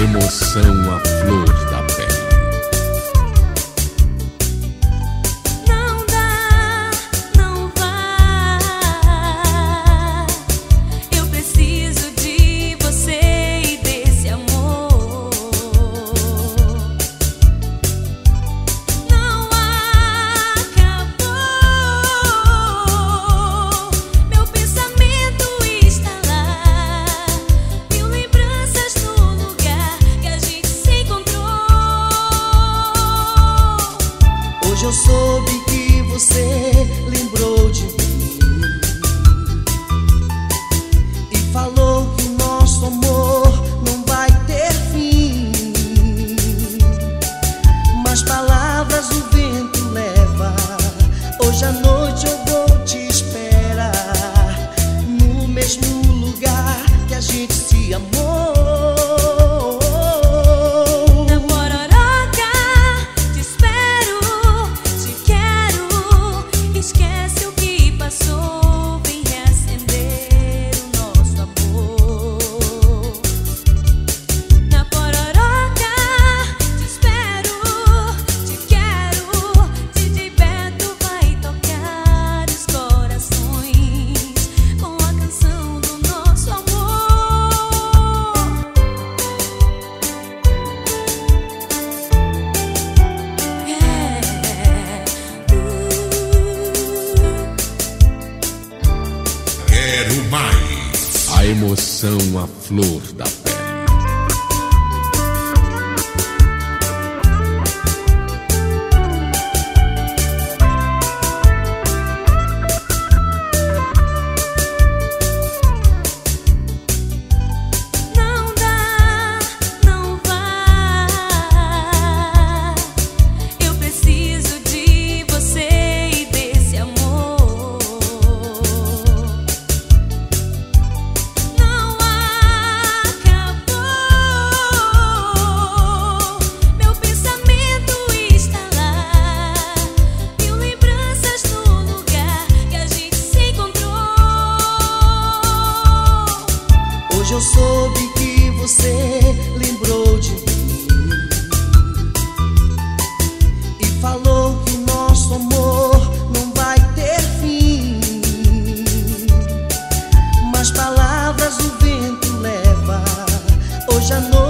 emoção à flor da pele. Não dá, não vá. Eu preciso de você e desse amor. Não acabou. Meu pensamento está lá. Mil lembranças no lugar que a gente se encontrou. Hoje eu soube que você lembrou de mim e falou que o nosso amor não vai ter fim. Mas palavras o vento leva. Hoje à noite eu vou te esperar no mesmo lugar que a gente se amou. Na Pororoca, te espero, te quero. Esquece o que passou, vem reacender o nosso amor. Na Pororoca, te espero, te quero. DJ Beto vai tocar os corações com a canção do nosso amor. Quero mais. A emoção à flor da pele. Não dá, não vá. Eu preciso de você e desse amor. Não acabou. Meu pensamento está lá. Mil lembranças no lugar que a gente se encontrou. Hoje eu soube que você lembrou de mim e falou que o nosso amor não vai ter fim. Mas palavras o vento leva. Hoje à noite